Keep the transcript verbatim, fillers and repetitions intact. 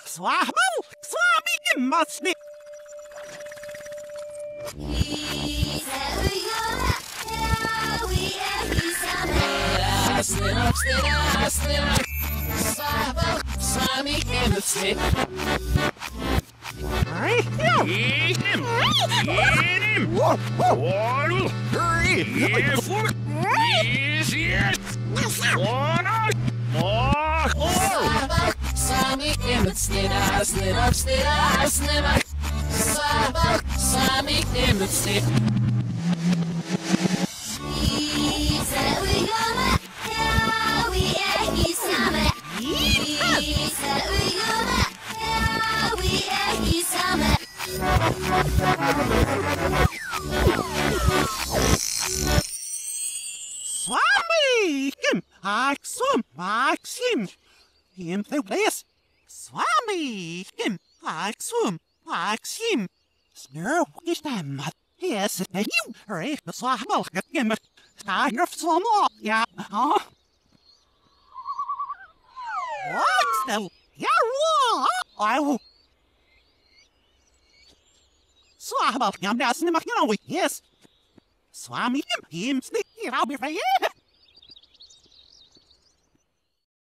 Swamo, Swami must be. Swami in the stick. Right here. Eat him! Eat him! Waddle! Hurry! Foot! Easy it! One out! More! More! Swami in the stick. Slid up, slid up, slid up. Swami in the stick. Swami him. Axum, Axim. In the place. Swami him. Axum, Axim. Snur wish them. Yes, you. Hurry, the swammer. Him. Tiger of some more. Yeah. Huh? What's the? Yeah, I will. Swammer, I'm not in the yes. Swami him. Him stick. I'll be right here.